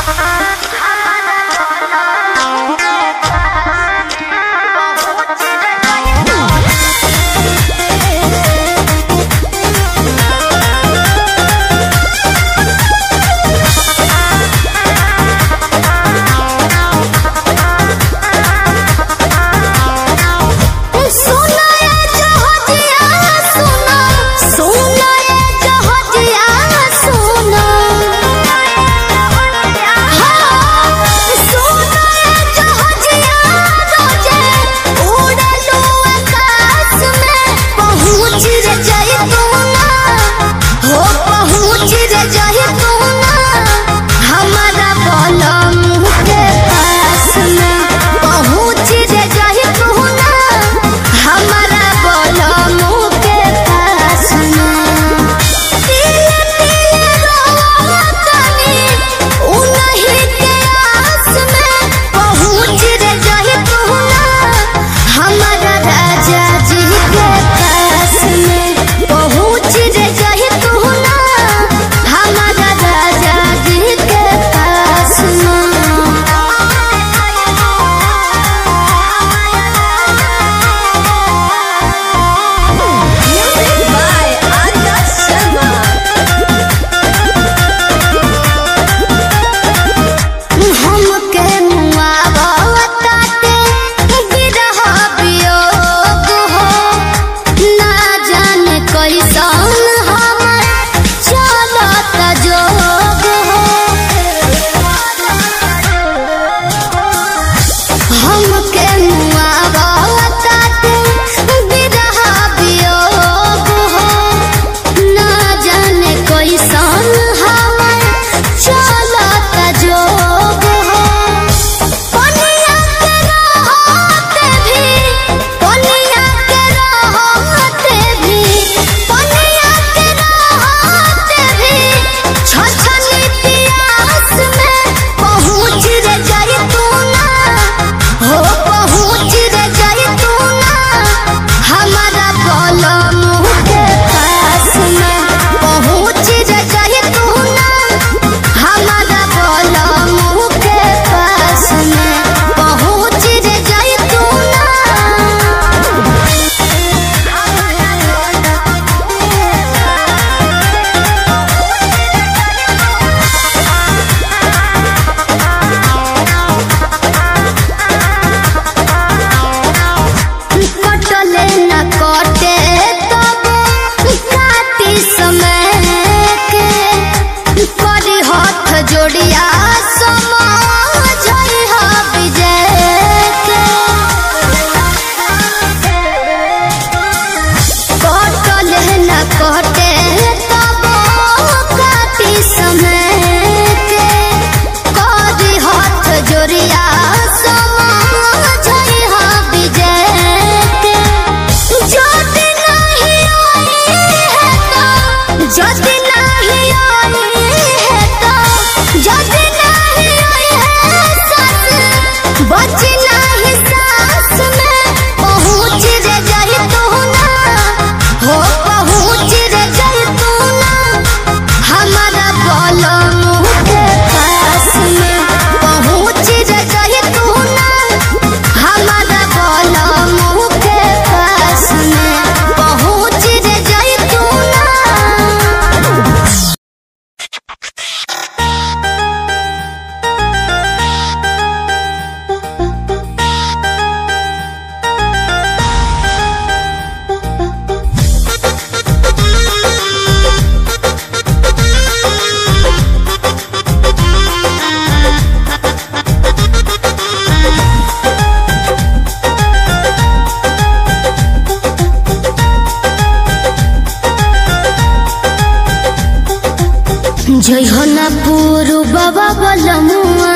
जय हो ना पुरु बाबा बलमुआ,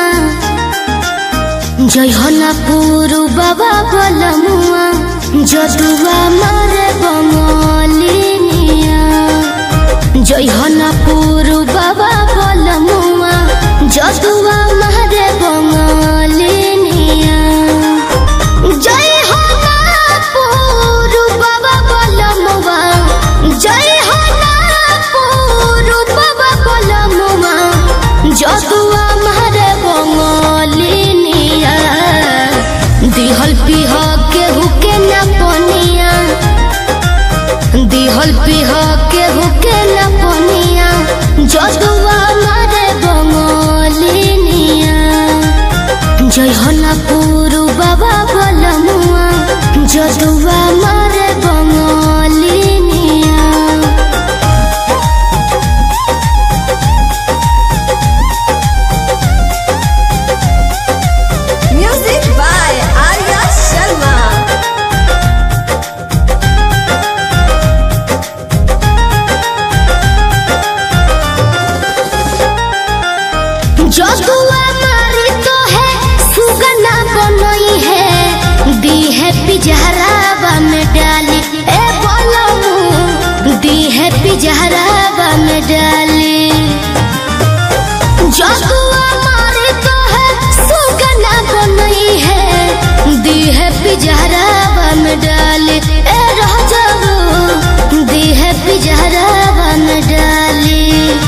जय हो ना पुरु बाबा बलमुआ, जदुआ मारे बमलिनिया। जय हो ना पुरु बाबा बलमुआ, जदुआ मारे बमलिनिया। जय हो ना पुरु बाबा बलमुआ, जय हो ना पुरु बाबा बलमुआ, जदुआ मारे जदुआ मारी तो है सुगना बनई है दी है पिजहरावा में डाली ए बोलमू दी है पिजहरावा में डाली जदुआ मारी तो है सुगना बनई है दी है पिजहरावा में डाली ए राजाऊ दी है पिजहरावा में डाली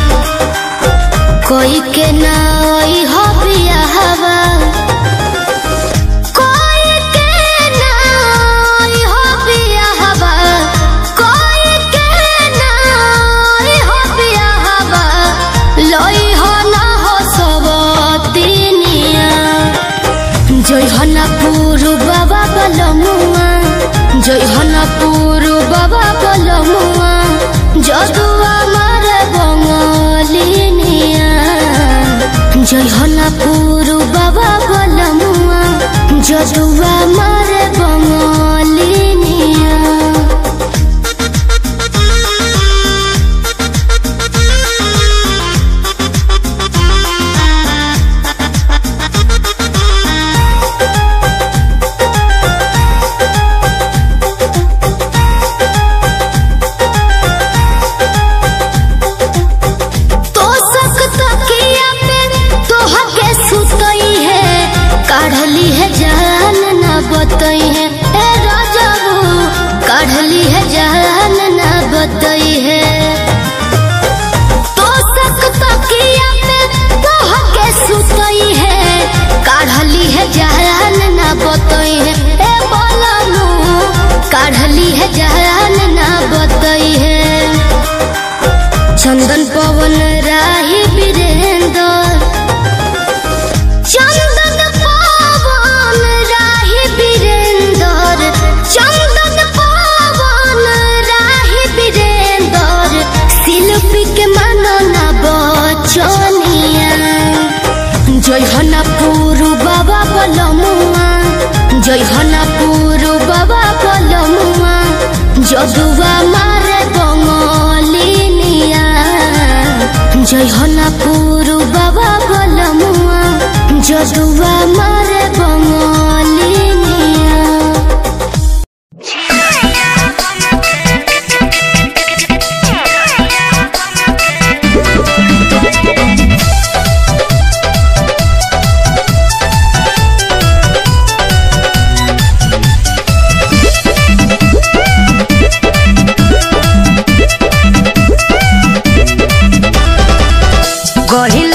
कोई के ना हो बियाहवा कोई के ना हो बियाहवा कोई के ना हो बियाहवा लई हो ना हो सबतिनिया जय हना पुरु बाबा बलमुआ जय हना पुरु बाबा बलमुआ जदुआ मारे बंगलिनिया जय हना पुरु बाबा बलमुआ जदुआ मारे बंगलिनिया काढ़ली है जान ना बतई है ए राजाऊ काढ़ली है जान ना बतई है तो सक तकिया पे तोह के सुतई है काढ़ली है जान ना बतई है ए बोलमू काढ़ली है जान ना बतई है चंदन पवन राही वीरेंद्र चंदन पवन राही वीरेंद्र चंदन पवन राही वीरेंद्र शिल्पी के मनना बचनिया जय हना पुरु बाबा बलमुआ जय हना पुरु बाबा बलमुआ जदुआ मारे बंगलिनिया जय हना पुरु बाबा बलमुआ जदुआ मारे बंगलिनिया गहिल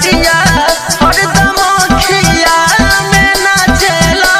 सूरतिया हरदम खिया में नाचेला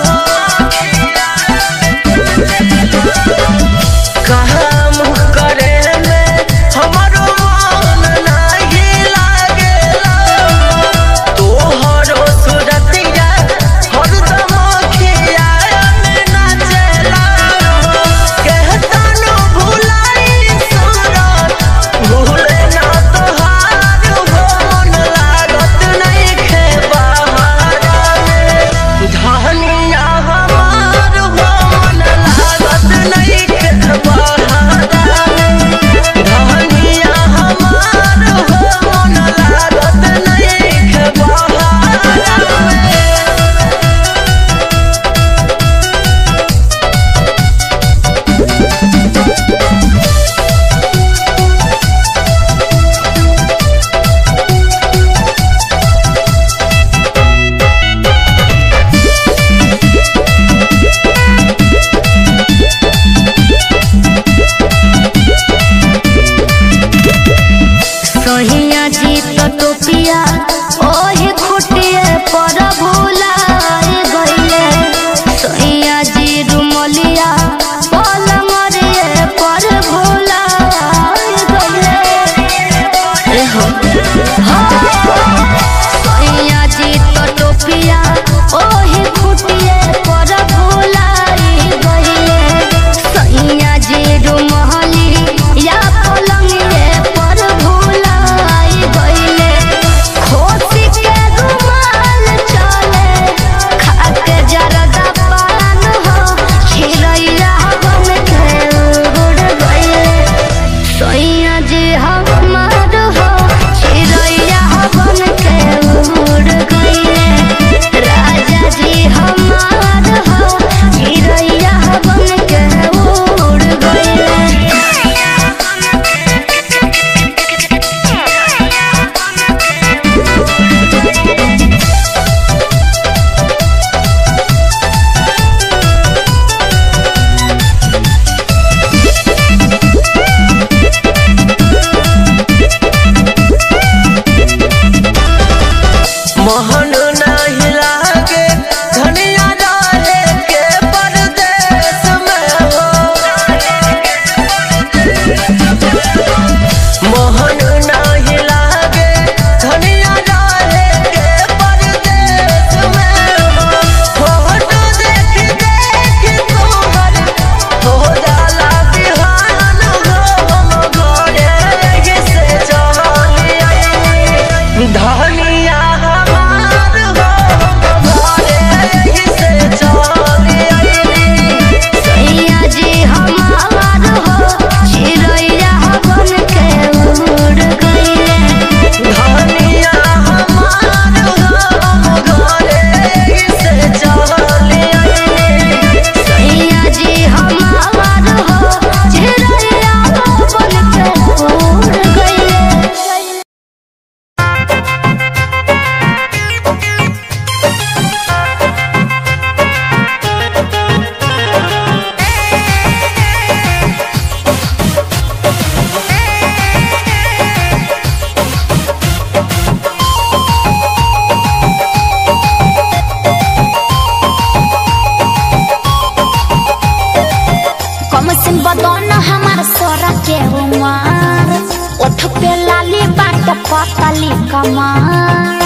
काम करे में हमारो मन नहीं लागेला तोहरो सूरतिया हरदम खिया में नाचेला कहता नो भुलाई सूरत भूले ना तोहार हो मन लागत नहीं खे बहारा में धनिया हमार हो मन लागत नहीं खे बहारा में धनिया हमार हो मन लागत नहीं खे बहारा में। सोहिया जी तो टोपिया ओही खुटिए पर भुलाए गइले सोहिया जी रुमलिया पलंगरिए पर भुलाए गइले सोहिया जी तो टोपिया ओही खुटिए पर भुलाए गइले सोहिया जी रुमलिया पलंगरिए पर भुलाए गइले खोसी के रुमाल चले खाके जरदा पान हो खिलैया बन के उड़ गइले सोइया जी हमार हो खिलैया बन के उड़ गइले राजा जी हमार हो खिलैया बन के उड़ गइले। मोहन नहीं लागे धनिया रहे के परदेश में हो मोहन नहीं लागे धनिया रहे के परदेश में हो फोटो देख देख तोहर हो जाला बिहान हो हम घरे से चली आई धनिया हमार हो घरे से चली आई सोइया जी हमार हो चिड़ैया बन के उड़ गइले धनिया हमार हो घरे से चली आई सोइया जी हमार हो चिड़ैया बन के उड़ गइले। कम सिन बदन हमार सोरा के उमार ओठ पे लाली बाट पतली कमार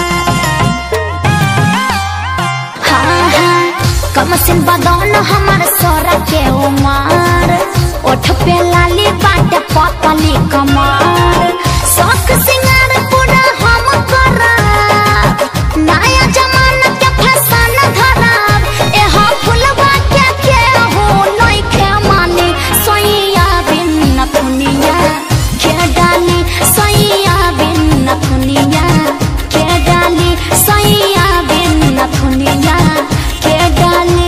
हाँ हाँ कम सिन बदन हमार सोरा के उमार ओठ पे लाली बाट पतली कमार शौक सिंगार पूरा हम कराब नया जमाना के फैशन धराब एहा फुलवा के हो नइखे माने सोइया बिन दुनिया के डाली सोइया बिन दुनिया के डाली सोइया बिन दुनिया के डाली।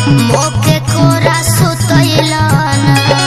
मोके कोरा सुतैला ना।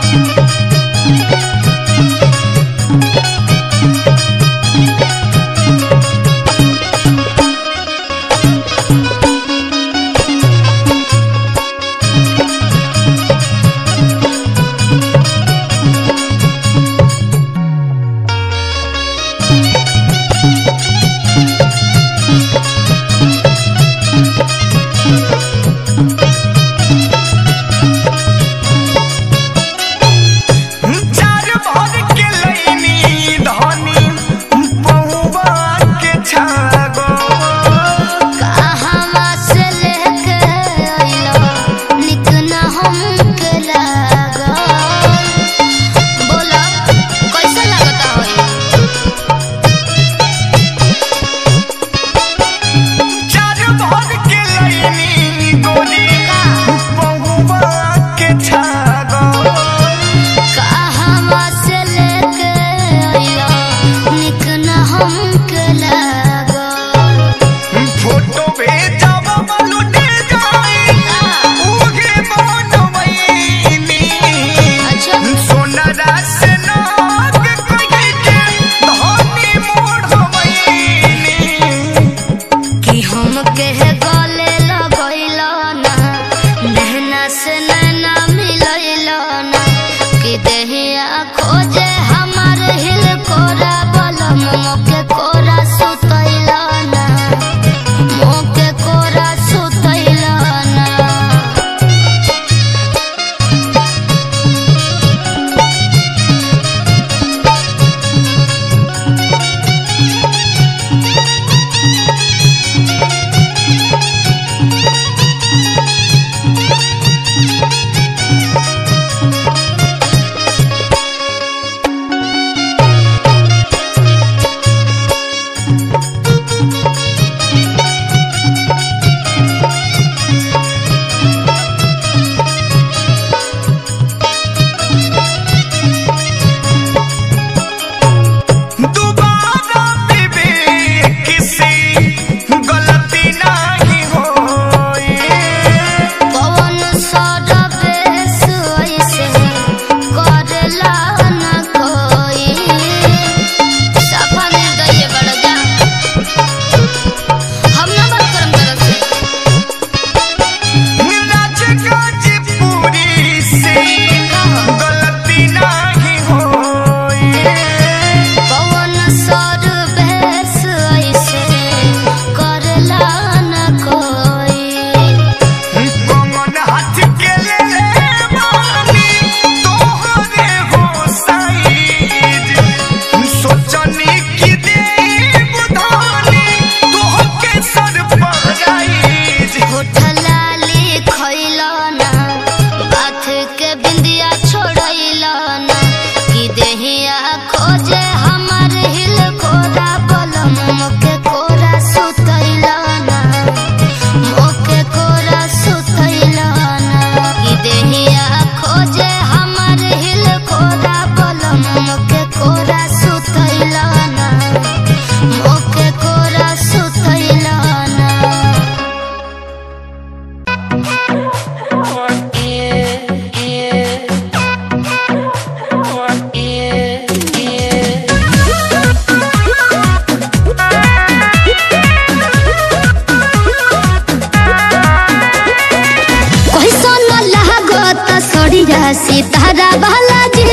सितारा बालाजी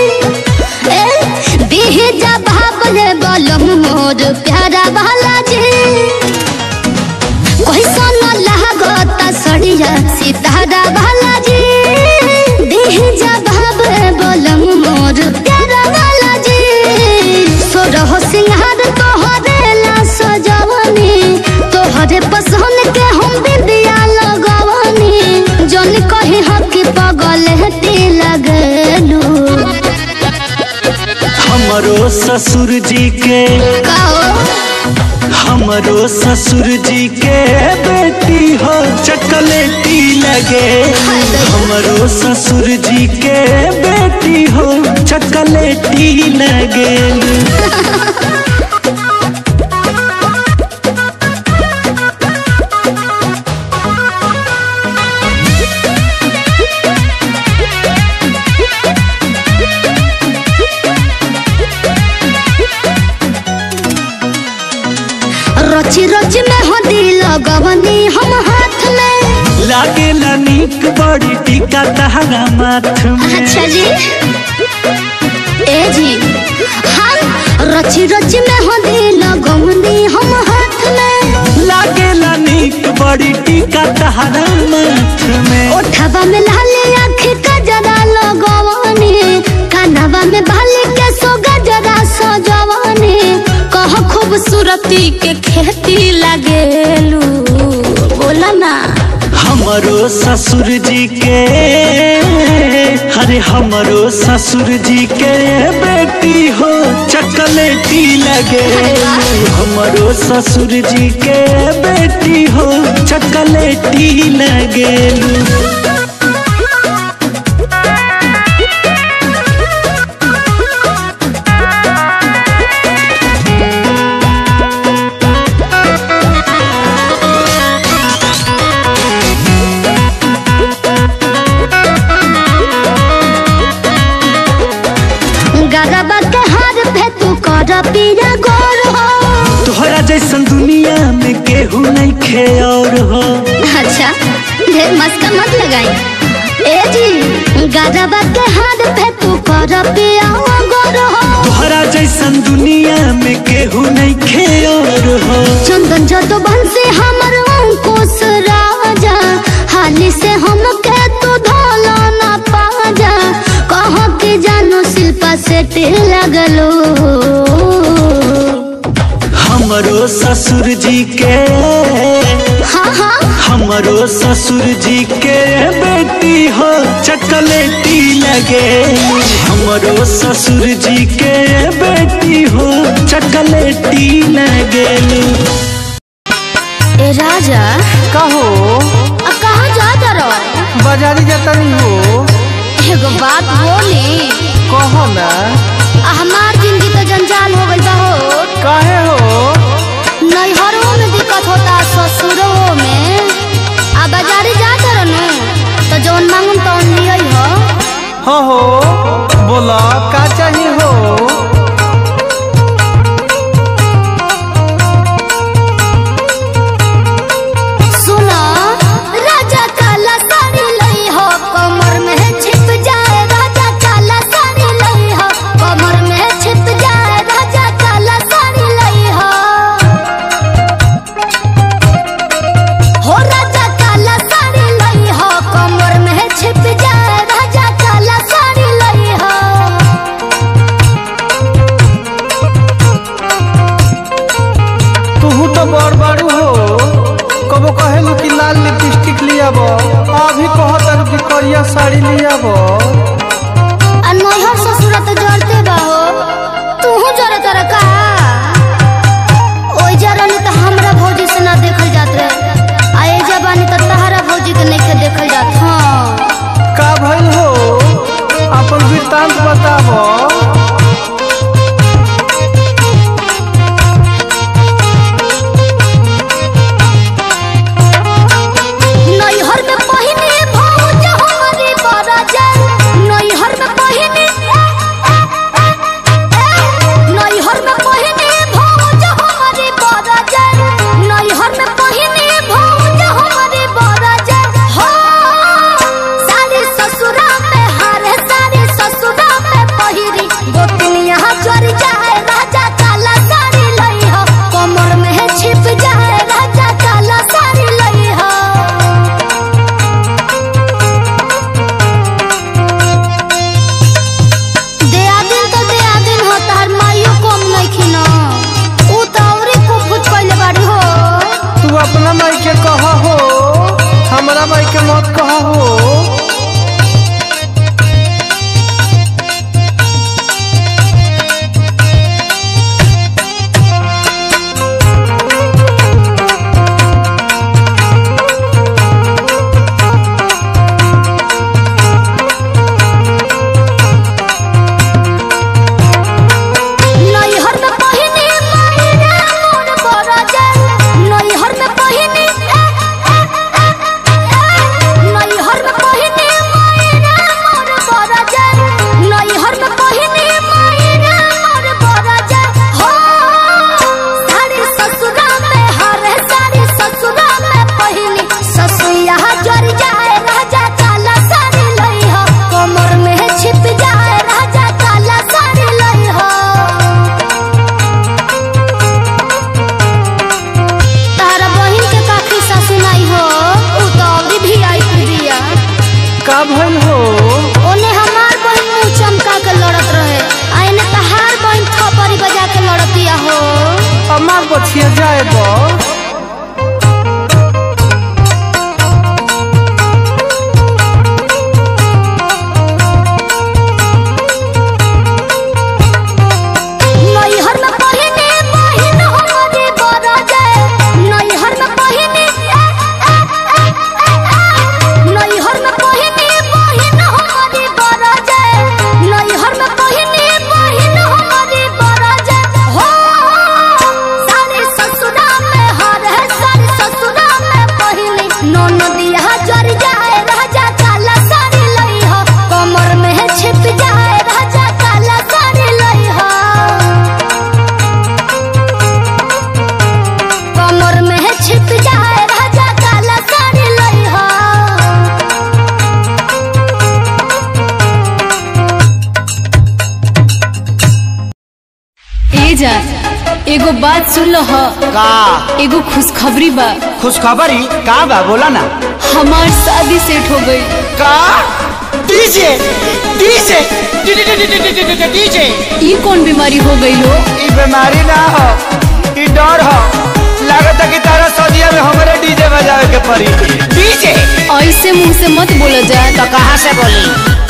देहे जा भाबले बलम मोर प्यारा बालाजी कैसा न लागत सड़िया सितारा बालाजी देहे जा भाबले बलम मोर प्यारा बालाजी सोरह सिंहार तोहरे ला सजवनी तोहरे पसंद के हम बिंदिया लगवनी जन कहे हक पगल हटी लगलू हमरो ससुर जी के हमरो ससुर जी के बेटी हो चकलेटी लगे हमरो ससुर जी के बेटी हो चकलेटी लगे लागेला नीक बड़ी टीका तहरा माथ में। अच्छा जी ए जी हम रची रची में हो दिल गमनी हम हाथ में लागेला नीक बड़ी टीका तहरा माथ में। ओठवा में लाली आँख का जरा लगवानी कानवा में बाली के सो गजरा सजवानी कह खूबसूरती के खेती लागेलू बोला ना। हमरो ससुर जी के अरे हमरो ससुर जी के बेटी हो चॉकलेटी लगे। हमरो ससुर जी के बेटी हो चॉकलेटी लगेलू। पिया गोर हो तोहरा जैसन दुनिया में केहू नहीं खे और हो। अच्छा ढेर मस्का मत लगाई ए जी गरबा के हाथ पे तू कर पिया गोर हो तोहरा जैसन दुनिया में केहू नहीं खे और हो। चंदन जतो बंसी हमर अंकुश राजा हाली से हम के तू धोला ना पाजा कह के जानो शिल्पा से तिल लगलो। हमरो ससुर जी के हाँ हमरो ससुर जी के बेटी हो चॉकलेटी लगे। हमरो ससुर जी के बेटी हो चॉकलेटी लगे। ए राजा कहो कहाँ जाता रहो? बाजारी जाता नहीं हो। एगो बात बोली कहो ना। हमार जिंदगी तो जंजाल हो गई हो। काहे हो? नैहरों में दिक्कत होता ससुरों में आ बाजारी जाते रहनु तो जौन मांगम तो लियो हो बोला का चाहिए हो। सुनो राजा काला साड़ी लई हो कमर में छिप जाए राजा काला साड़ी लई हो कमर में छिप जाए राजा काला साड़ी लई हो राजा काला साड़ी लई हो कमर में छिप जाए राजा काला साड़ी लई हो। तू तो बड़ बड़ू हो कबो कहेलू कि लाल लिपस्टिक लियाब अभी कहतर कि करिया साड़ी लियाब। नैहर ससुर तो जरते बा हो तू जरे तर का ओई जरनी तो हमरा भौजी से ना देखल जात रहे आ ए जबानी तो तहरा भौजी के नहीं देखल जात। हाँ का भइल हो अपन वृत्तांत बताब। नैहर में पहिने भौज हमारी बरजन नैहर में पहिने नैहर में पहिने भौज हमारी बरजन नैहर में पहिने भौज हमारी बरजन हो सारी ससुरा में हारे सारी ससुरा में पहिरी गोतनिया चढ़ जाए राजा काला साड़ी लई हो कमर में छिप जाए राजा काला साड़ी लई हो। देआदिन तो देआदिन हो तार माइयो कम नहीं खिना उ तो औरी को कुछ पहले बाड़ी हो। तू अपना माई के कहा हो हमरा माई के मत कहा हो। नैहर में पहिने मायना मोर बरजन नैहर में पहिने नैहर में पहिने का भइल हो? ओने हमार बहन मुंह चमका के लड़त रहे, आ एने तहार बहन थपरी बजा के लड़तिया हो। हमार बछिया जाए दो। एगो बात सुन लो का? एगो खुशखबरी बा। खुशखबरी का बा? बोला ना। हमार शादी सेट हो गई। का? डीजे डीजे डीजे ये कौन बीमारी हो गई लो? ये बीमारी ना हो, ये डर हो। लागत है कि तारा सदिया में हमारे डीजे बजावे के पड़ी। डीजे ऐसे मुंह से मत बोला जाए। तो कहाँ से बोली?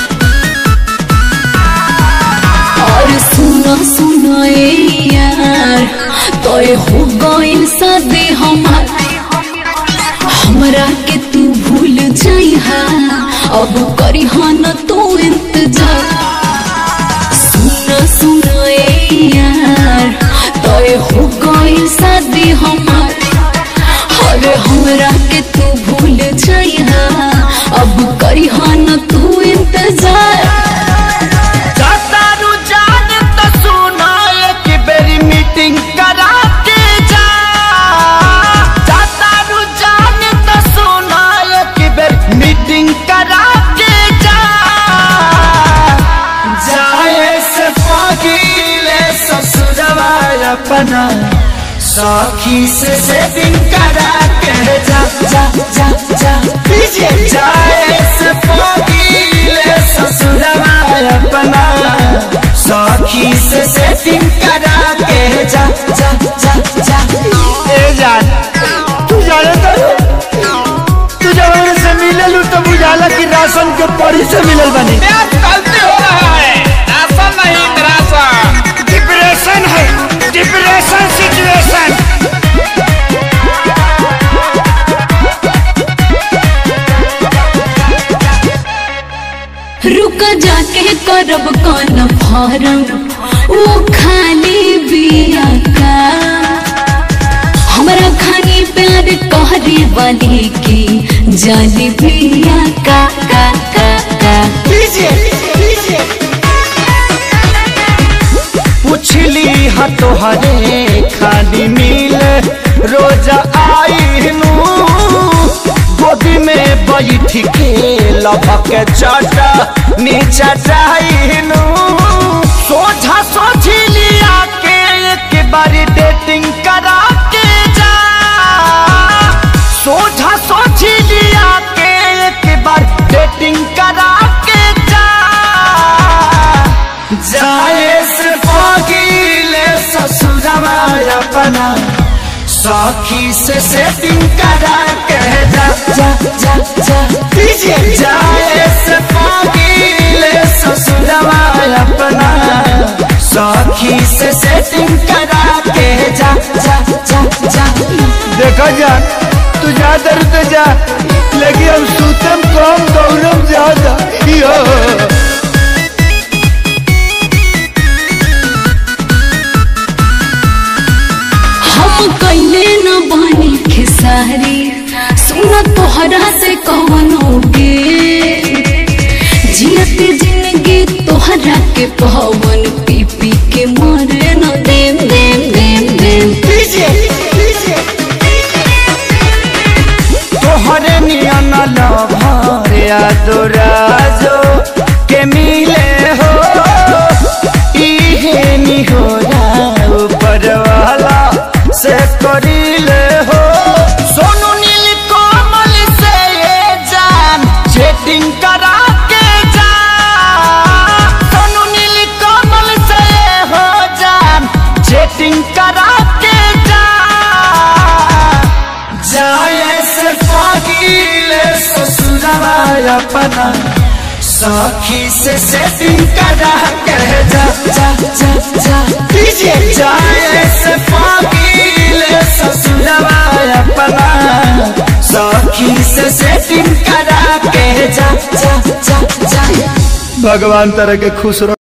और सुना सुना यार, तो हो गई शादी हमार, हमरा के तू भूल जाइहा, अब करिहा न तू इंतजार। सुना सुना यार, तो हो गई शादी हमार, अरे हमरा के तू भूल जाइहा, अब करिहा न तू इंतजार। करा के जा, जाता रू जान तो सुना एक बेर मीटिंग करा के जा। जाए से पगीले ससुरवा अपना सखी से सेटिंग करा के जा जा जा जा। डीजे जाए से पगीले ससुरवा अपना सखी से सेटिंग करा के जा जा जा जा। ए जान तू जाने तू जवान से मिललू तो बुझाला कि राशन के पड़ी से मिलल बनी। गलती हो रहा है, राशन नहीं राशन, डिप्रेशन है, डिप्रेशन सिचुएशन। रुका जाके करब कौन फारम, वो खाली बिया का, हमरा खानी प्यार कहरी वाली की जाली बिया का का का का। डीजे डीजे पूछली हा तोहरे खाली मिल रोज आई नू, गोदी में बैठ के लभक चाटा नीचा चाहनू। सोझा सोझी लिया के एक बारी डेटिंग करा के जा, सोझा सोझी लिया के एक बार डेटिंग करा के जा। जाए से पगीले ससुरवा अपना सखी से सेटिंग करा के जा जा जा जा। डीजे जाए से पगीले ससुरवा अपना सखी से सेटिंग करा के जा जा जा जा। देखो जा तू जा दर तो जा, लेकिन हम सूतम कम दौड़म ज्यादा। हम कैले न बानी खेसारी, सुना तोहरा से कवनो गे, जियते जिंदगी तोहरा के पवन पी पी के मरे न देम देम देम देम। डीजे डीजे तोहरे नियन लभर यादराजो के मिले हो, इहे निहोरा ऊपर वाला से करीले हो। सोनू नील कोमल से ये जान चेटिंग करा अपना सखी से सेटिंग करा के जा जा जा जा डीजे जाए से पागल ससुरवा अपना सखी से सेटिंग करा के जा जा जा जा। भगवान तरह के खुश रहो।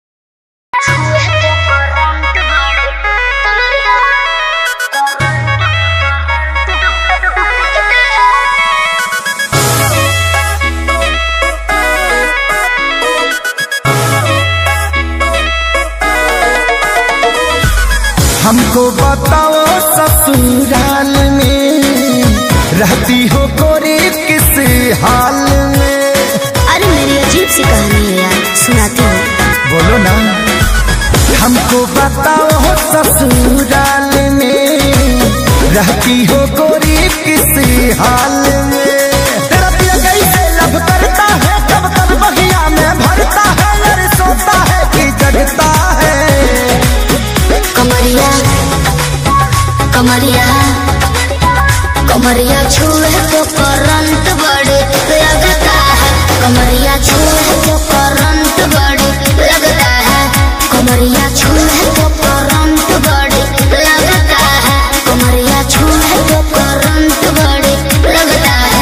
हमको बताओ ससुराल में रहती हो गोरी किस हाल में। अरे मेरी अजीब सी कहानी है यार, सुनाती हूँ। बोलो ना। हमको बताओ ससुराल में रहती हो गोरी किस हाल में। तेरा पिया कैसे लब करता है, कब कब बगिया में भरता है, अरे सोता है कि जगता है। कमरिया कमरिया कमरिया छुए तो करंट बड़े लगता है। कमरिया छुए तो करंट बड़े लगता है। कमरिया छुए तो करंट बड़े लगता है। कमरिया छुए तो करंट बड़े लगता है।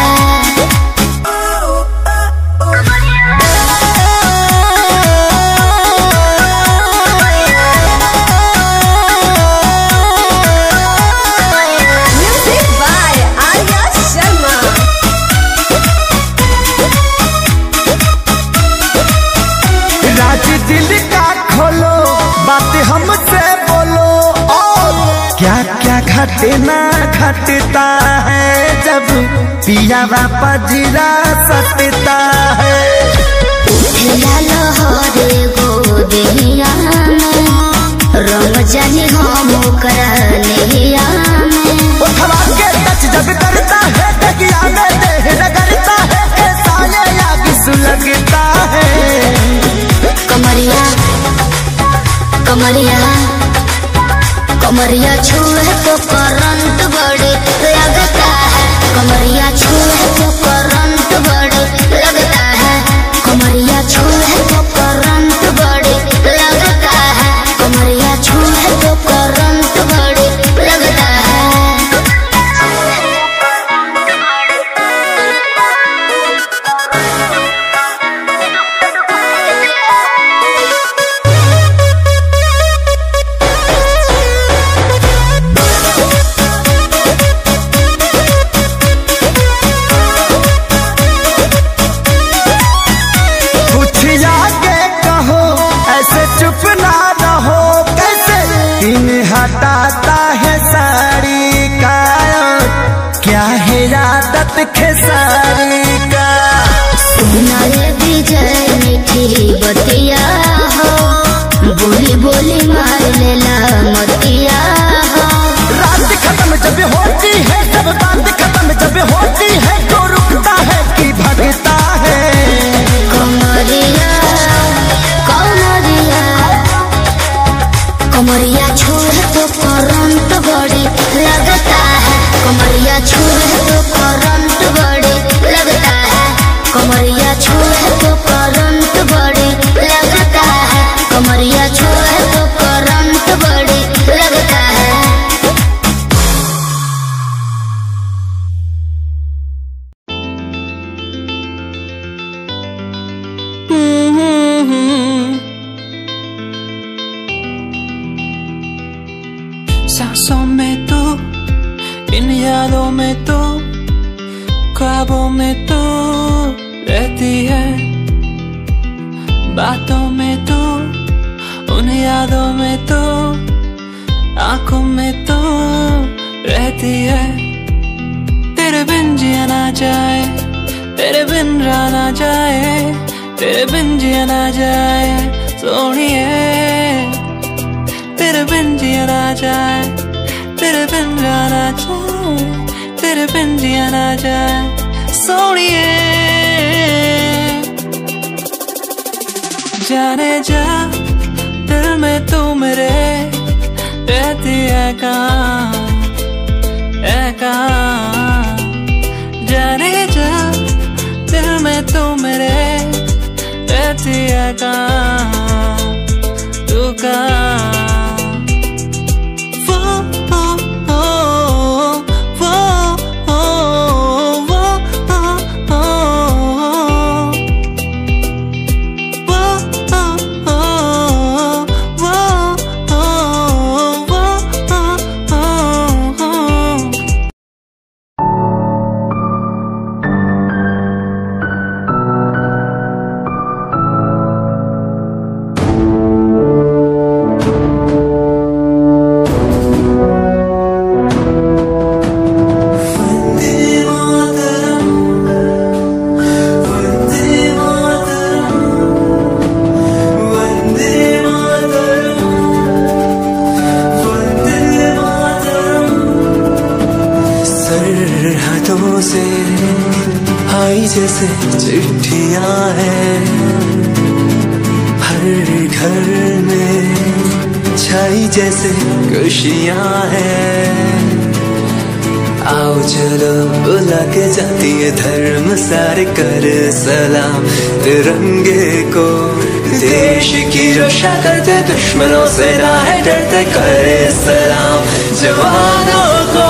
हमसे बोलो और क्या क्या घटना घटता है जब पिया बापा जीरा सटता है। रंग जानी हम करलिया जब करता है तकिया में देह रगड़ता है, कैसा ये आग सुलगता है। कमरिया कमरिया कमरिया छुए तो करंट बड़े लगता है। कमरिया छुए तो करंट बड़े लगता है। कमरिया छुए तो करंट बड़े लगता है। कमरिया छुए तो करंट बड़े लगता है। चुप ना रहो कैसे दिन हटाता है साड़ी का, क्या है आदत खेसारी का। सुना रे विजय मीठी बतिया हो, बोली बोली मार लेला मतिया हो। रात खत्म जब होती है, जब बात खत्म जब होती है, तो रुकता है कि भगता है। कमरिया कमरिया कमरिया छुए तो करंट बड़ी लगता है। कमरिया छुए तो करंट बड़ी लगता है। कमरिया छुए तो करंट बड़ी लगता है। कमरिया छुए तो करंट बड़ी लगता है। सांसों में तो, इन यादों में तो, ख्वाबों में तो रहती है। बातों में तो, उन यादों में तो, आंखों में तो रहती है। तेरे बिन जिया ना जाए, तेरे बिन रहा ना जाए, तेरे बिन जिया ना जाए सोनिए। तेरे बिन जिया ना जाए, तेरे बिन रहा ना जाए, तेरे बिन जिया ना जाए सोनिए। जाने जा दिल में तू मेरे रहती है कहाँ, है कहाँ। जाने जा दिल में तू मेरे रहती है कहाँ, तू कहाँ? से आई जैसे चिट्ठियां हैं, हर घर में छाई जैसे खुशियां हैं। आओ चलो बुला के जाती है धर्म सारे कर सलाम तिरंगे को। देश की रक्षा करते दुश्मनों से ना है डरते, करे सलाम जवानों को।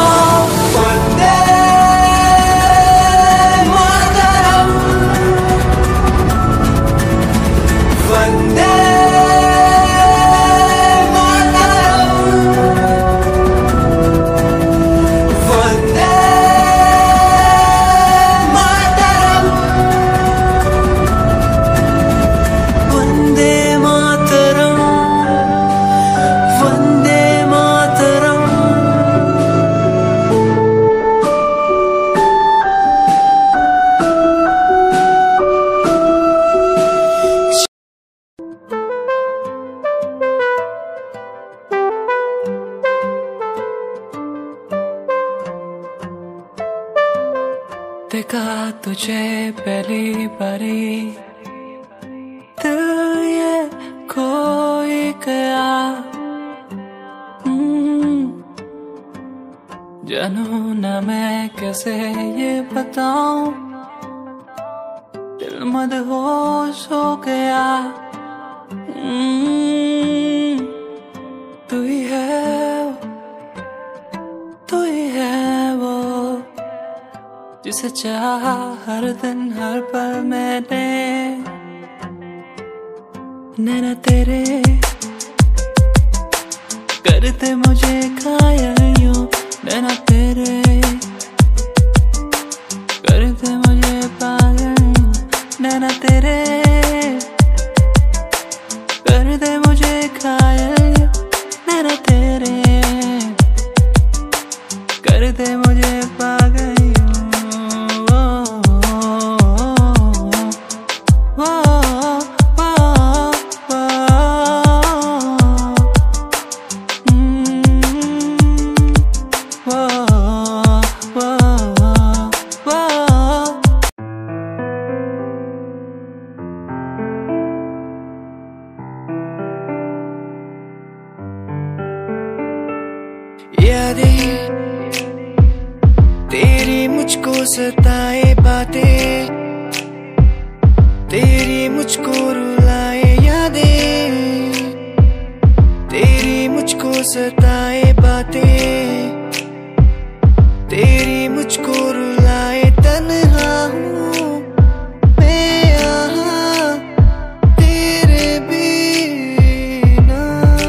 देखा तुझे पहली बारी दिल ये खोई गया, जानू ना मैं कैसे ये बताऊं, दिल मदहोश हो गया। तू ही है वो जिसे चाहा हर दिन हर पल मैंने। नैना तेरे करते मुझे घायल यूं, नैना तेरे करते मुझे पागल यूं, नैना तेरे करते मुझे घायल यूं, नैना तेरे करते मुझे पागल यूं। यादें तेरी मुझको सताए, बातें तेरी मुझको रुलाए, यादें तेरी मुझको सताए, बातें तेरी मुझको रुलाए। तन्हा हूँ मैं यहाँ तेरे बिना,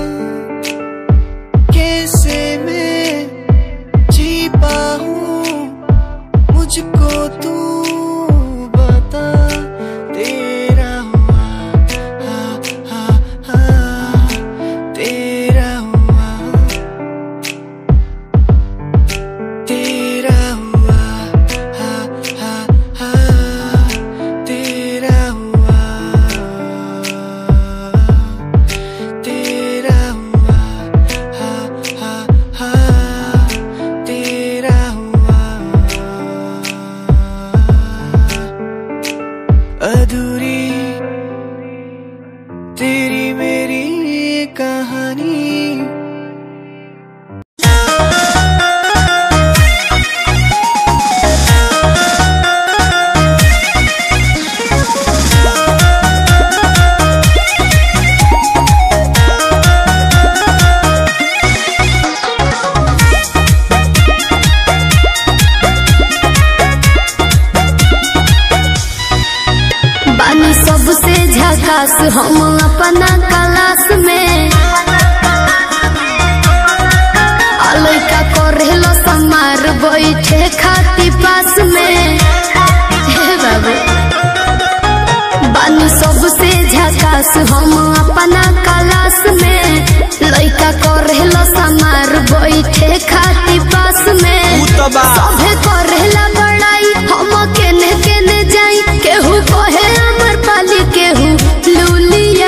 कैसे मैं जी पाऊँ मुझको तू बता। तेरा हुआ तेरा हुआ बानी सबसे झकास हम अपना क्लास में लइका करेलो समार बैठे खाती पास में हे बाबू बानी सबसे झकास हम अपना क्लास में लइका करेलो समार बैठे खाती पास में सभे करेला बड़ाई हम केने केने जाई केहू कहे अमर पाली केहू लूलिया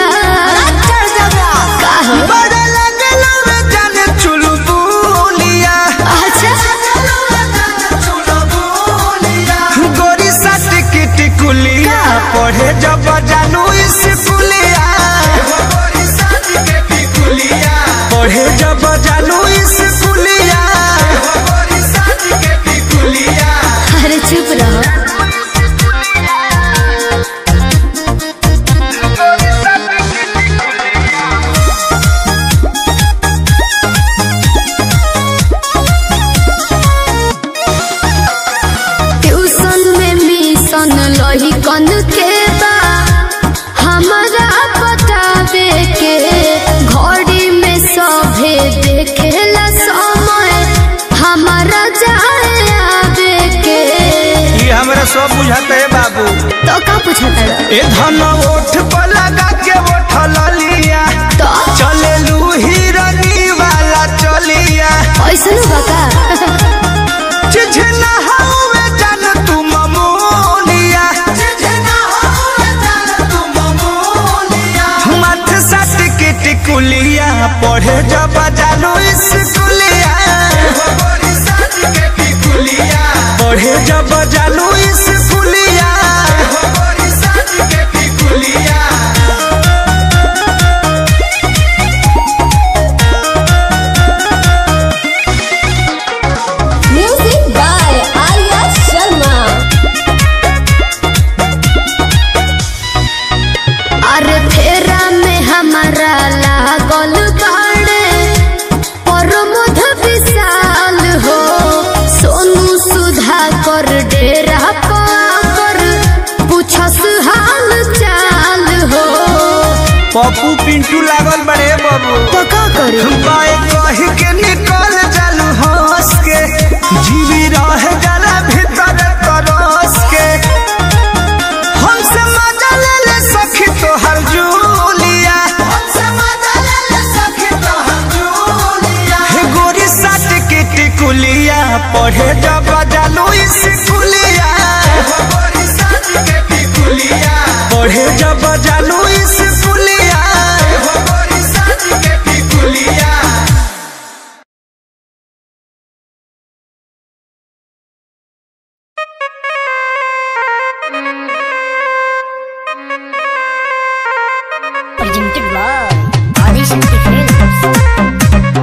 पढ़े जब जानू स्कूलिया पढ़े जब जानू स्कूलिया अरे चुप रहो ट्यूशन में मिशन लही कन के हमारा बतावे के घड़ी में सभे देखेला समय हमारा जाए आवे के ये हमरा सब बुझाते है बाबू तो का पूछता ए धन ओठ पर लगा के उठल लिया तो चले लू हिरनी वाला चलिया ऐसा न बता चिझना हवे जान तू ममोलिया चिझना हवे जान तू ममोलिया मत सट के टिकुलिया पढ़े जब जानू स्कूलिया पढ़े जब जानू स्कूलिया म्यूजिक बाय आर्या शर्मा। अरे फेरा में हमारा लागल बाड़े प्रमोद विशाल हो सोनू सुधा कर डेरा पर पूछस हाल चाल हो पप्पू पिंटू लागल बड़े बाबू तो का करे बाए कही के निकल जालू हंस के जीवी रह जाला भीतर तरस के हमसे मजा ले ले सखी तोहर जूलिया हमसे मजा ले ले सखी तोहर जूलिया हे गोरी साथ के टिकुलिया पढ़े जब जानू स्कूलिया गोरी साथ के टिकुलिया पढ़े जब जानू स्कूलिया गोरी साथ के टिकुलिया Presented by Adishakti Films।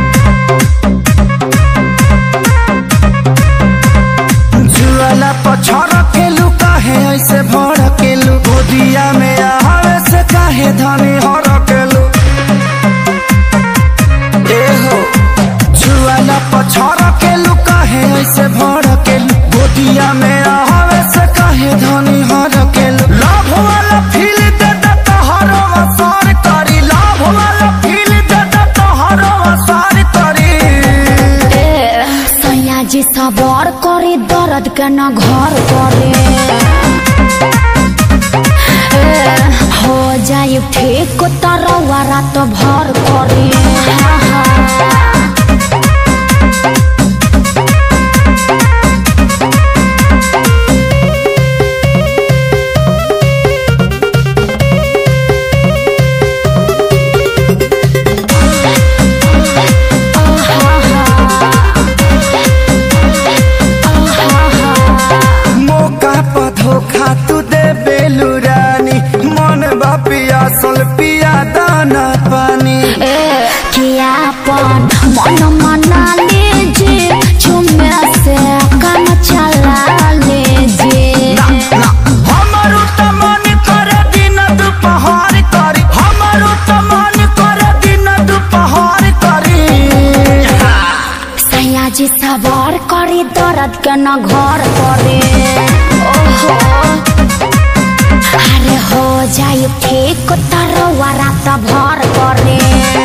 जुआला पछड़ के लू काहे ऐसे भड़ के लू गोदिया में आवे से काहे धनी हर के लू ए हो जुआला पछड़ के लू काहे ऐसे भड़ के लू गोदिया में आवे से काहे धनी हर के लू लाभ वाला फील दे दे तोहर वसार करी लाभ वाला फील दे दे तोहर वसार करी सैया जी सवार करे दर्द के न घर करे हो जाए ठीक तरवा रात भर करे मौका पर धोखा तू दे बेलू रानी मन बा पियासल पिया दाना पानी किया पन मन मना लीजिए चुम्मे से काम चला लीजिए हमारो त मन करे दिन दुपहर करी हमारो त मन करे दिन दुपहर करी सैया जी सवार करे दर्द के न घर करे ओहो अरे हो जाए ठीक तरवा रात भर करे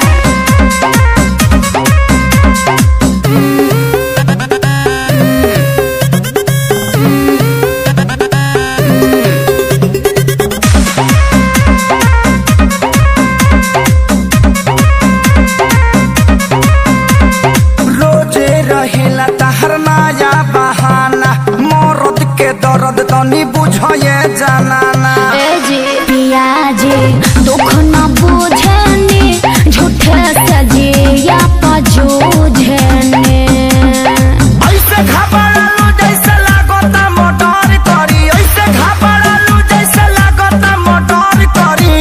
रोजे रहेला तहर नया बहाना मरद के दर्द तनी बुझे जाना पिया जी दुख न बुझनी झूठे सजिया पजूझनी ऐसे घबरालू जैसे लागता मोटर करी ऐसे घबरालू जैसे लागता मोटर करी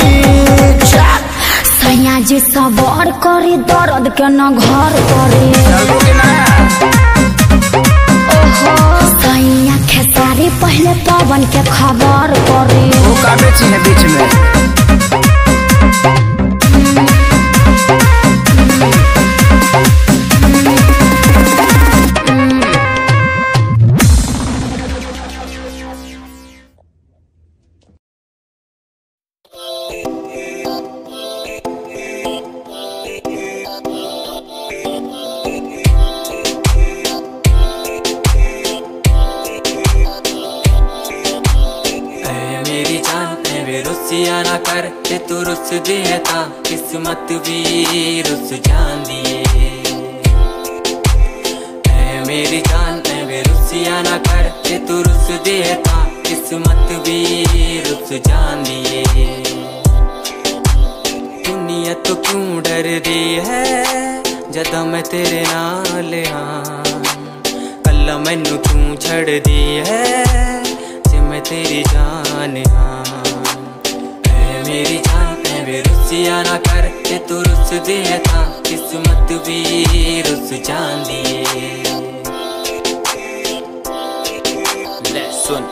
सैया जी सबर करी दर्द के न घर करी सैया खेसारी पहले पवन के खबर करी वो का बेची है बीच में ना कर ते तू रुस दिए ता किस्मत भी रुस जान दिए मेरी जान में रुसिया ना कर ते तू रुस दिए ता किस्मत भी रुस जान दिए दुनिया तो क्यों डर दी है जदा मैं तेरे नाल हाँ कल मैनू क्यों छड़ दी है जे मैं तेरी जान हाँ मेरी जान में रुसिया ना कर ते तू रुस दिए था किस्मत भी रुस जान दिए ले सुन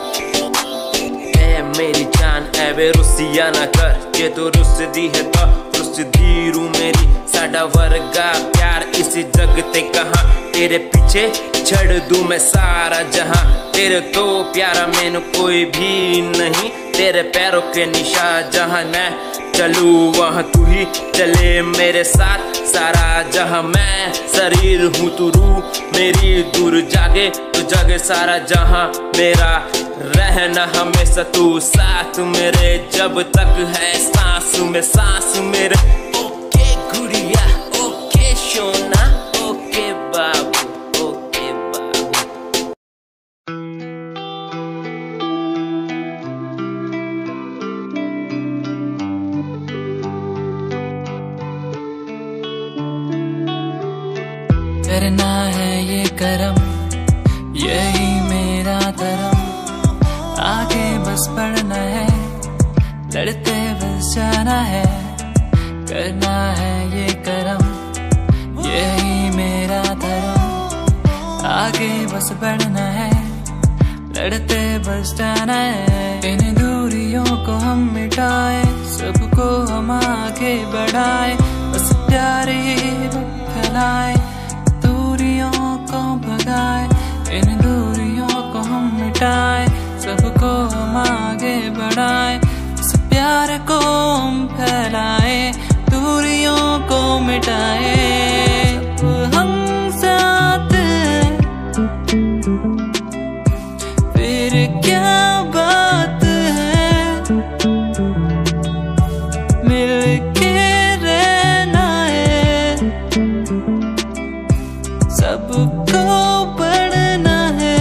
मेरी जान वे रुसिया ना कर जे तू रुस दी है तो रुस दी रू मेरी साडा वर्गा प्यार इस जग ते कहाँ तेरे पीछे छड़ दूं मैं सारा जहां तेरे तो प्यारा मैंने कोई भी नहीं तेरे पैरों के निशान जहां मैं चलूं वहां तू ही चले मेरे साथ सारा जहां मैं शरीर हूँ तू रूह मेरी दूर जागे तो जागे सारा जहां मेरा रहना हमेशा तू साथ मेरे जब तक है सांस में सांस मेरे ओके गुड़िया ओके सोना ओके बाबू ओके बाबू करना है ये करम यही मेरा धर्म आगे बस बढ़ना है लड़ते बस जाना है करना है ये करम यही मेरा धर्म आगे बस बढ़ना है लड़ते बस जाना है इन दूरियों को हम मिटाए सबको हम आगे बढ़ाए बस प्यार ही फैलाए दूरियों को भगाए इन दूरियों को हम मिटाए सबको हम आगे बढ़ाए इस प्यार को हम फैलाए दूरियों को मिटाए सब हम साथ फिर क्या बात है मिलके रहना है सबको बढ़ना है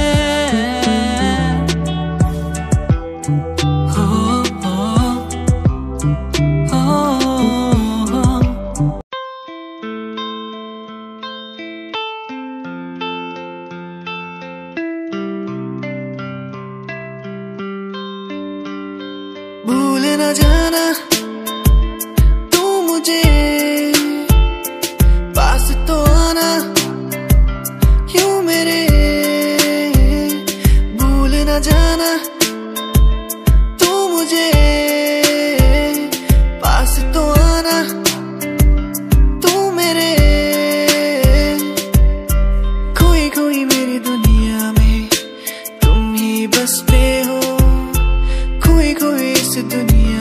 भूल न जाना तू मुझे पास तो आना यूं मेरे भूल न जाना तू मुझे पास तो आना तू मेरे खोई खोई मेरी दुनिया में तुम ही बस पे हो खोई खोई इस दुनिया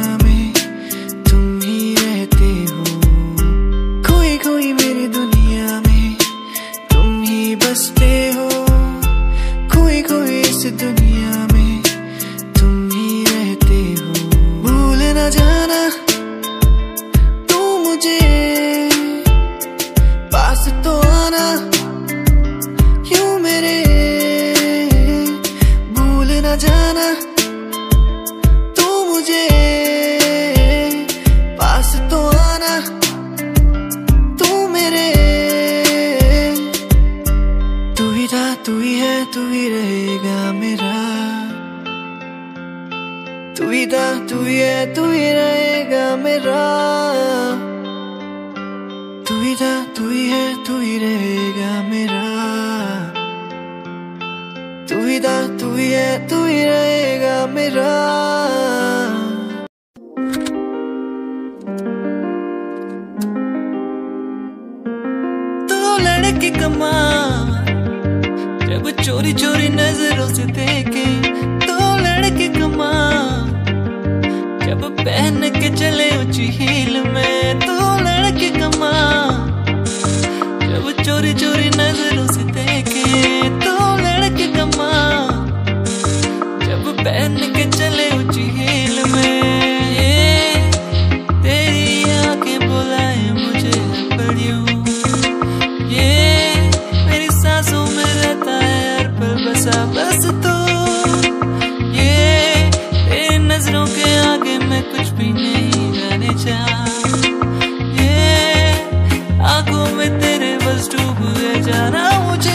न जाना तू मुझे पास तो आना क्यों मेरे भूल न जाना तू मुझे पास तो आना तू मेरे तू ही था तू ही है तू ही रहेगा मेरा तू ही था तू ही है तू ही रहेगा मेरा तू ही था तू ही है तू ही रहेगा मेरा तू ही था तू ही है तू ही रहेगा मेरा तो लड़के कमा जब चोरी चोरी नजरों से देखे तो लड़के कमा जब पहन के चले ऊंची हील में तो लड़के कमा जब चोरी चोरी नजरों से देखे तो लड़के कमा जब पहन के चले ऊंची हील में ये तेरी आंखें बुलाए मुझे पड़ियों ये मेरी सांसों में रहता है हर पल बसा बस तो ये तेरी नजरों के आगे मैं कुछ भी नहीं रहने चाह ये आंखों में तेरे बस डूब गए जाना मुझे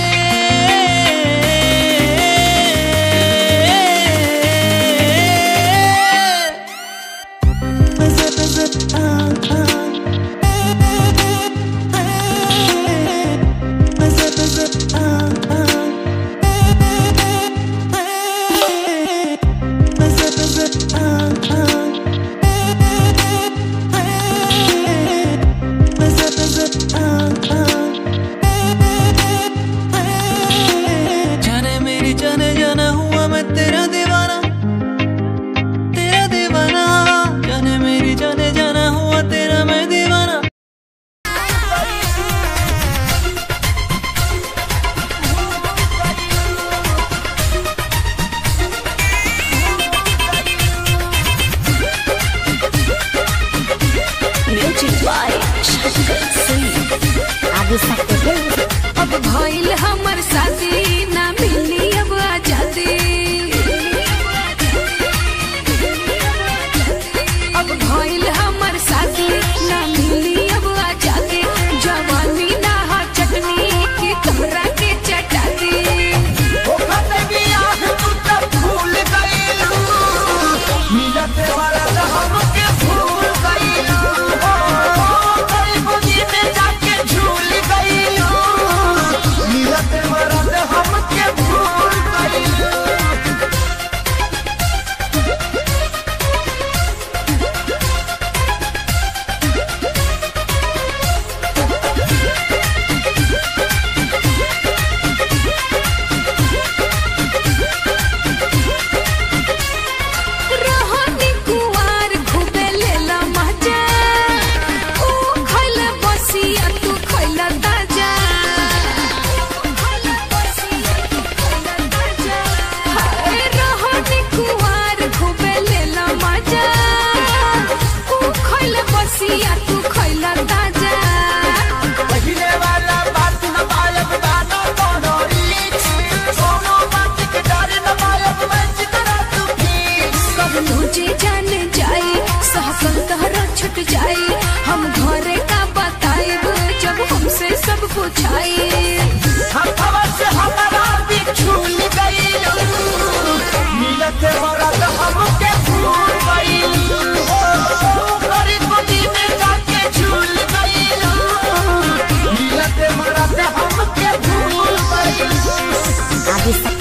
अब भइल हमर शादी ना मिली अब आजादी अब भइल हमर शादी ना मिली अब आजादी जवानी ना हा चटनी की तोहरा के चटाती ओ खतबी आह तू तब भूल गईलू मिलते वाला तो हमके भूल गईलू ओ करीब जी में जाके झूल गईलू मिलते वाला तो हमके भूल गईलू रोहनी कुवार खूबे लेला मजा ओ खइला बसिया तू खइला ताजा हाय रोहनी कुवार खूबे लेला मजा ओ खइला बसिया तू खइला ताजा पहिले वाला बात न पायब गाना कोनो रीच कोनो बात के डर न पायब मैं जितना तू फीस कब तुझे जान जाए सहकल तहरा छुट जाए हम घरे का बताएब जब हमसे सब पूछाए हवा से हमारा भी झूल गईलू मिलते वाला तो हमके भूल गईलू करी गोदी में जाके झूल गईलू मिलते वाला तो हमके भूल गईलू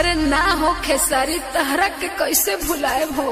अरे ना हो खेसारी तहरा के कैसे भुलाए हो।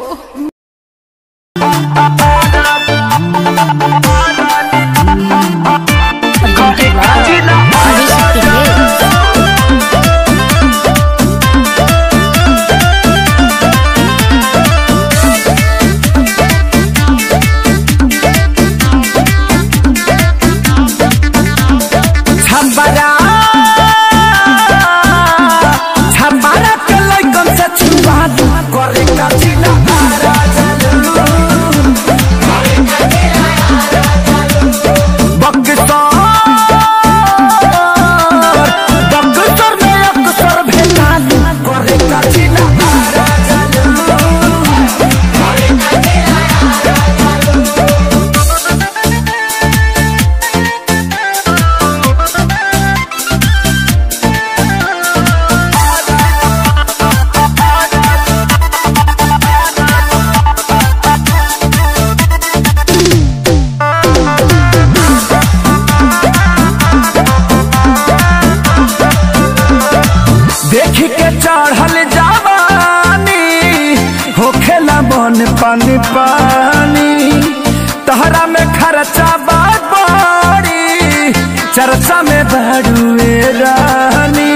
पानी पानी तहरा में खर्चा बात बड़ी चर्चा में बड़ुए रानी।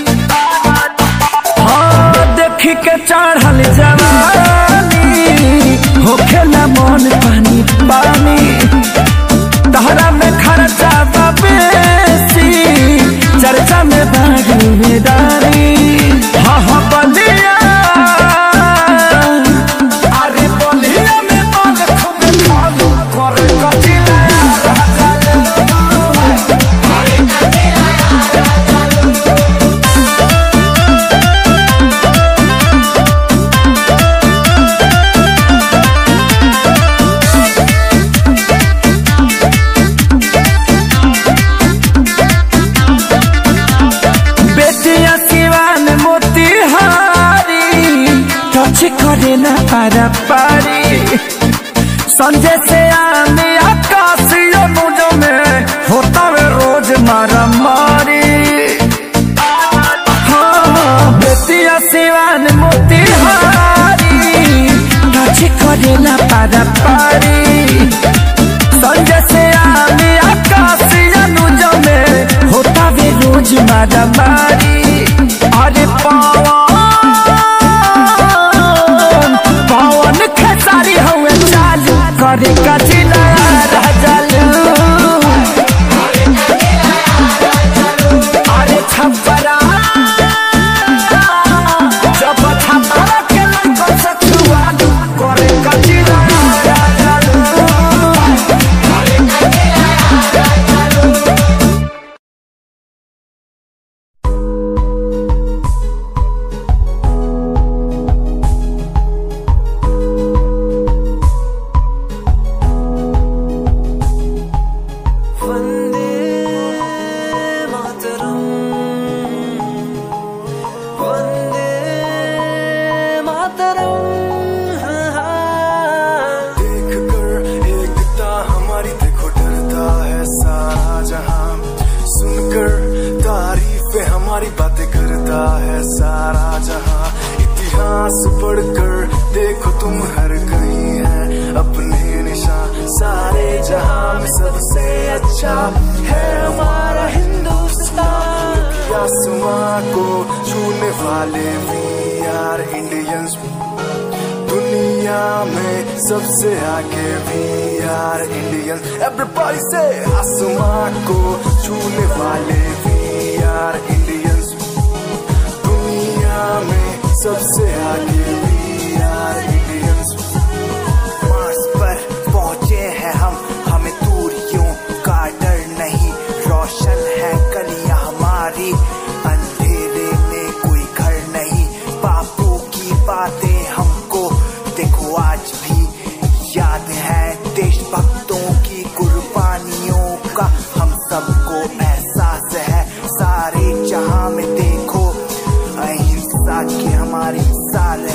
हाँ देख के चढ़ल जवानी होखेला मन पानी पानी तहरा में खर्चा बेसी चर्चा में बड़ुए रानी। हाँ हाँ बलिया करे ना पारा पारी संजय से आने आकाशीय मुझो में होता वे रोज मारा मारी। हाँ बेतिया सिवान मोतिहारी नाची करे ना पारा पारी संजय से आने आकाशीय मुझो में होता वे रोज मारा मारी। अरे खेसारी हुए चालू करे कचिला अरे छपरा जब छपरा के लड़कों से छुआलू करे कचिला हमारी बातें करता है सारा जहां। इतिहास पढ़कर देखो तुम हर कहीं है अपने निशान। सारे जहां में सबसे अच्छा है हमारा हिंदुस्तान। आसमां को छूने वाले वी आर इंडियंस। दुनिया में सबसे आगे वी आर इंडियंस। एवरीबॉडी से आसमां को छूने वाले वी आर इंडियंस। दुनिया में सबसे आगे वी आर इंडियंस। मार्स पर पहुंचे हैं हम, हमें दूरियों का डर नहीं। रोशन है गलियां हमारी, अंधेरे में कोई घर नहीं। बापू की बातें हमको देखो आज भी याद है। देशभक्तों की कुर्बानियों का हम सबको एहसास है। सारे जहां में देखो अहिंसा की हमारी साल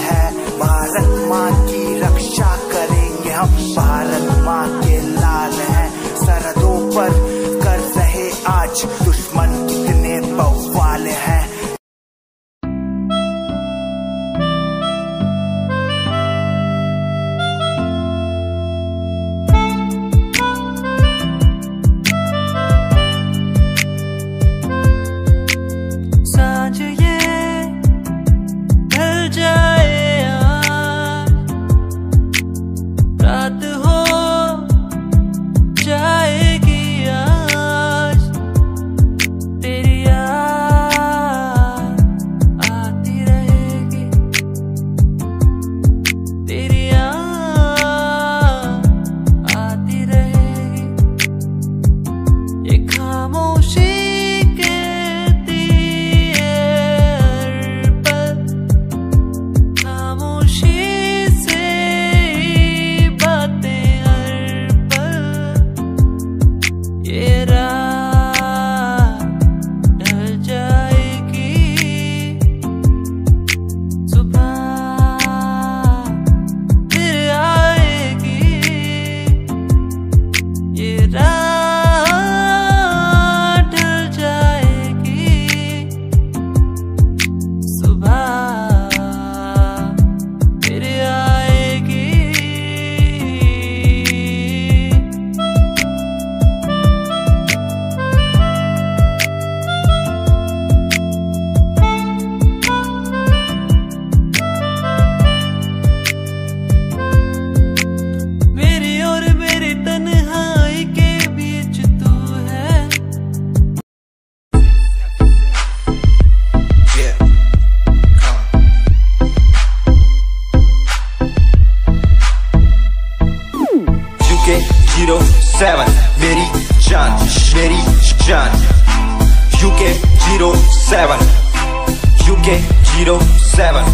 UK07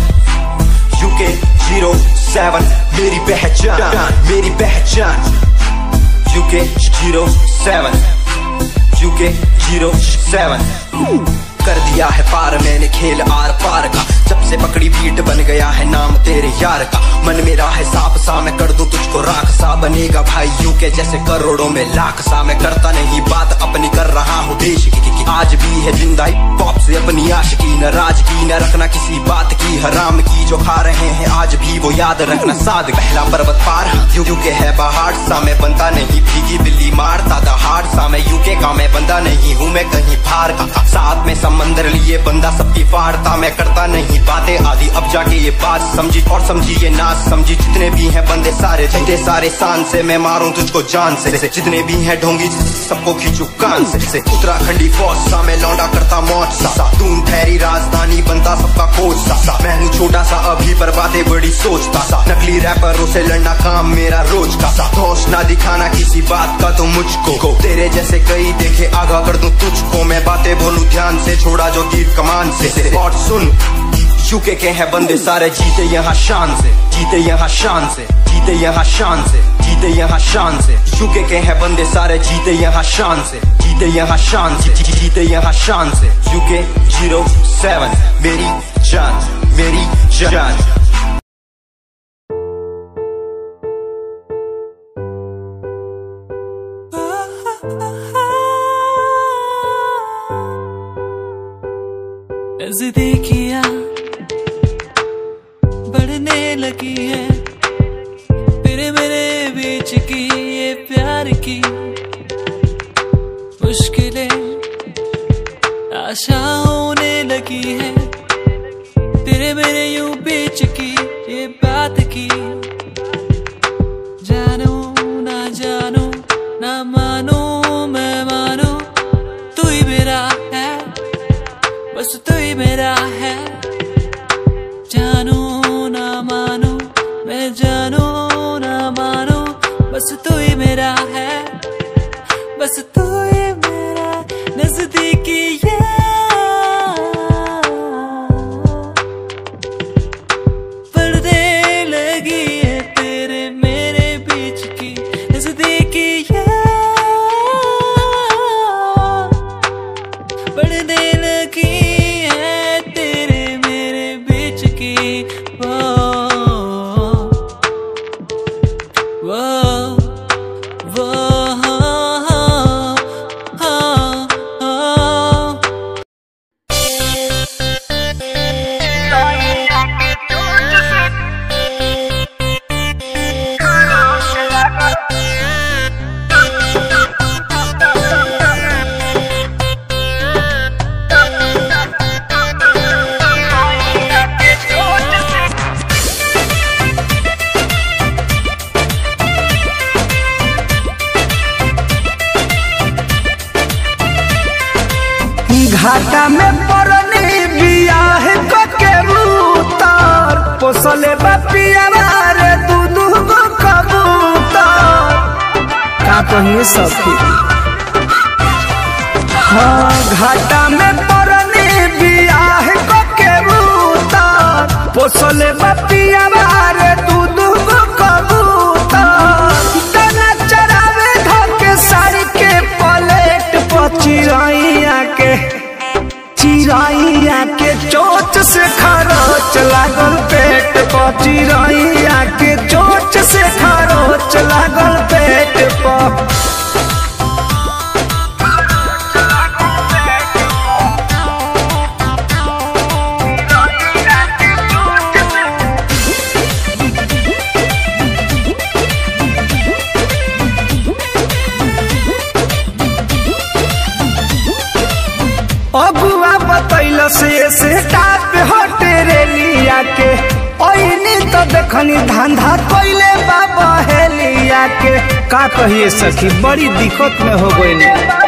UK07 मेरी पहचान UK07 UK07 कर दिया है पार मैंने खेल आर पार का, जब से पकड़ी बीट बन गया है नाम तेरे यार का। मन मेरा है सांप सा मैं कर दूं तुझको राख सा, बनेगा भाई यूके जैसे करोड़ों में लाख सा। मैं करता नहीं बात अपनी कर रहा हूँ देश की, आज भी है जिंदा पॉप से अपनी आशिकी, नाराजगी न रखना किसी बात की, हराम की जो खा रहे हैं आज भी वो याद रखना साद। पहला पर्वत पार यूके है पहाड़ सा, मैं बनता नहीं भीगी बिल्ली मारता दहाड़ सा। मैं यूके का मैं बंदा नहीं हूँ मैं कहीं बाहर का, साथ में समंदर लिए बंदा सबकी फाड़ता। मैं करता नहीं बातें आदि अब जाके ये बात समझी, और समझी ये ना समझी जितने भी हैं बंदे सारे जीते सारे शान से। मैं मारूं तुझको जान से, जितने भी हैं ढोंगी सबको खींचू कान से। उत्तराखंडी फौज सा मैं लौंडा करता मौज सा, दून ठहरी राजधानी बनता सबका कोच सा। मैं हूँ छोटा सा अभी पर बातें बड़ी सोचता सा, नकली रैपरों से लड़ना काम मेरा रोज का सा। होश ना दिखाना किसी बात का तो मुझको, तेरे जैसे कई देखे आगा कर दूं तुझको। मैं बातें बोलूं ध्यान से छोड़ा जो तीर कमान से। और सुन यूके के हैं बंदे सारे जीते यहाँ शान से, जीते यहाँ शान से, जीते यहाँ शान से, जीते यहाँ शान से। यूके के हैं बंदे सारे जीते यहाँ शान से, जीते यहाँ शान से, जीते यहाँ शान से। UK07 मेरी जान नज़दीकियाँ बढ़ने लगी है, तेरे मेरे बीच की ये प्यार की मुश्किलें आशा होने लगी है, तेरे मेरे यूं बीच की ये बात की। जानो ना मानो मैं मानो, तू ही मेरा है बस तू ही मेरा है। जानो ना मानो मैं जानो ना मानो, बस तू ही मेरा है बस तू ही मेरा। नजदीकी बढ़ने लगी है तेरे मेरे बीच की, नजदीकी बढ़ने लगी है तेरे मेरे बीच की। वो घाटा में परनी बियाह के उतार, पोसले बापिया रे दूध गो कबूतर। का कहिए सखी हाँ, घाटा में परनी बियाह के उतार, पोसले बापिया रे दूध गो कबूतर। दाना चरावे धोके साड़ी के पलेट पर चिरैया के चोट से खरोच लागल पेट पर, चिरैया के चोट से खरोच लागल पेट पर। अगुआ बतैल से टाप हटे रे लिया के, ओइनी तो देखनी धंधा कोइले बाबा है लिया के। का कहिए सखी बड़ी दिक्कत में हो गई।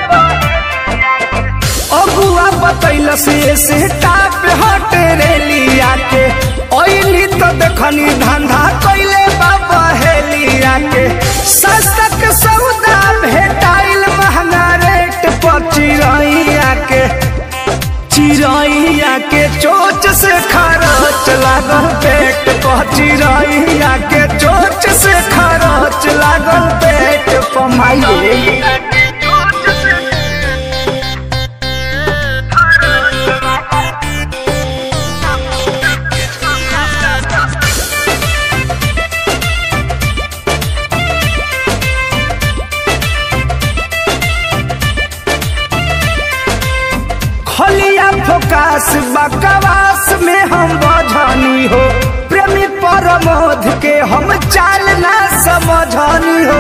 अगुआ बतैल से टाप हटे रे लिया के, ओइनी तो देखनी धंधा कोइले बाबा है लिया के। सस्ता के सौदा भेटाइल महंगा रेट पर, चिरैया के चोच से खा खरोच लागल पेट पची रही आके चोच से खरोच लागल पेट पमाइए खलिया फोकास बकवास में हम बझानी हो प्रेमी परमोध के हम चाल ना समझानी हो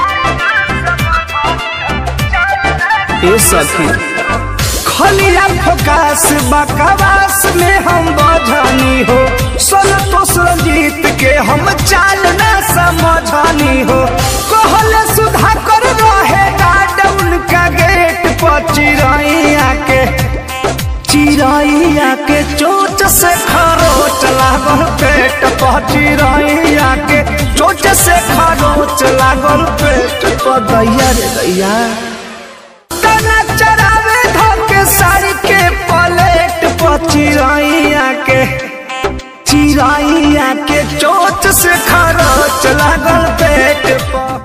ए सखी खलिया फोकास बकवास में हम बझानी हो संतोष रंजीत के हम चाल ना समझानी हो कहले सुधाकर रहे गार्ड उनका गेट पर चिरैया के चोट से खरोच लागल पेट पर चिरैया के चोट से खरोच लागल पेट पर दैया रे दैया तना चरावे धोके साड़ी के पलेट पर चिरैया के चोट से खरोच लागल पेट पर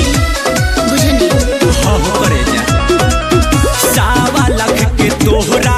तोहरा